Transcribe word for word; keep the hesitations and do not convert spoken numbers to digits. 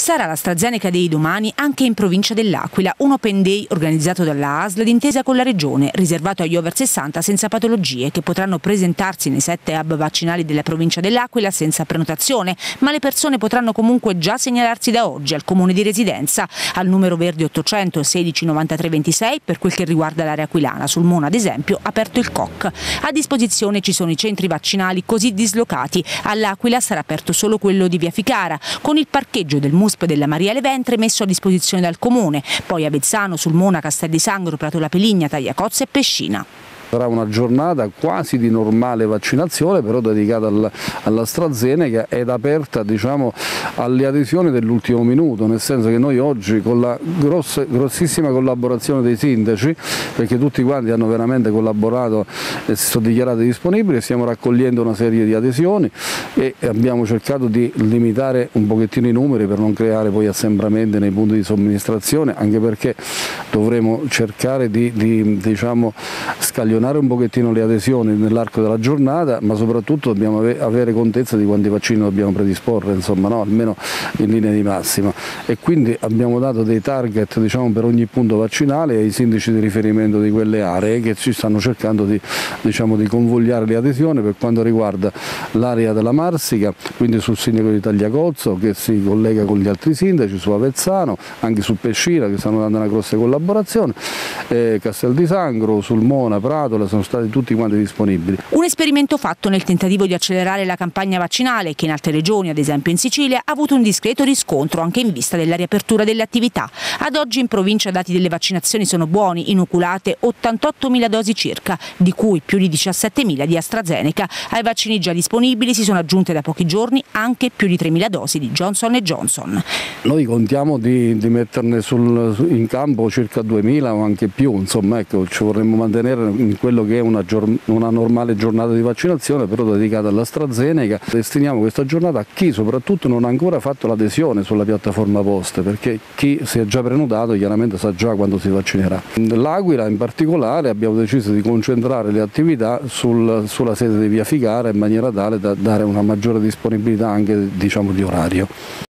Sarà l'AstraZeneca Day domani anche in provincia dell'Aquila, un open day organizzato dalla A S L d'intesa con la regione, riservato agli over sessanta senza patologie, che potranno presentarsi nei sette hub vaccinali della provincia dell'Aquila senza prenotazione, ma le persone potranno comunque già segnalarsi da oggi al comune di residenza, al numero verde ottocento sedici novantatré ventisei per quel che riguarda l'area aquilana. Sul Mona, ad esempio, ha aperto il C O C. A disposizione ci sono i centri vaccinali così dislocati. All'Aquila sarà aperto solo quello di Via Ficara, con il parcheggio del M U S P della Maria Leventre messo a disposizione dal comune, poi Avezzano, Sulmona, Castel di Sangro, Prato La Peligna, Tagliacozze e Pescina. Sarà una giornata quasi di normale vaccinazione, però dedicata all'AstraZeneca ed aperta, diciamo, alle adesioni dell'ultimo minuto, nel senso che noi oggi, con la grossa, grossissima collaborazione dei sindaci, perché tutti quanti hanno veramente collaborato e si sono dichiarati disponibili, stiamo raccogliendo una serie di adesioni e abbiamo cercato di limitare un pochettino i numeri per non creare poi assembramenti nei punti di somministrazione, anche perché dovremo cercare di, di diciamo, scaglionare un pochettino le adesioni nell'arco della giornata, ma soprattutto dobbiamo avere contezza di quanti vaccini dobbiamo predisporre, insomma, no? Almeno in linea di massima, e quindi abbiamo dato dei target, diciamo, per ogni punto vaccinale ai sindaci di riferimento di quelle aree che ci stanno cercando di, diciamo, di convogliare le adesioni. Per quanto riguarda l'area della Marsica, quindi sul sindaco di Tagliacozzo che si collega con gli altri sindaci, su Avezzano, anche su Pescina che stanno dando una grossa collaborazione, eh, Castel di Sangro, sul Mona, Prato, sono stati tutti quanti disponibili. Un esperimento fatto nel tentativo di accelerare la campagna vaccinale che in altre regioni, ad esempio in Sicilia, ha avuto un discreto riscontro anche in vista della riapertura delle attività. Ad oggi in provincia i dati delle vaccinazioni sono buoni, inoculate ottantottomila dosi circa, di cui più di diciassettemila di AstraZeneca. Ai vaccini già disponibili si sono aggiunte da pochi giorni anche più di tremila dosi di Johnson and Johnson. Noi contiamo di, di metterne sul, in campo circa duemila o anche più, insomma, ecco, ci vorremmo mantenere in quello che è una, una normale giornata di vaccinazione, però dedicata all'AstraZeneca. Destiniamo questa giornata a chi soprattutto non ha ancora fatto l'adesione sulla piattaforma Poste, perché chi si è già prenotato chiaramente sa già quando si vaccinerà. L'Aquila in particolare abbiamo deciso di concentrare le attività sul, sulla sede di Via Ficara in maniera tale da dare una maggiore disponibilità anche, diciamo, di orario.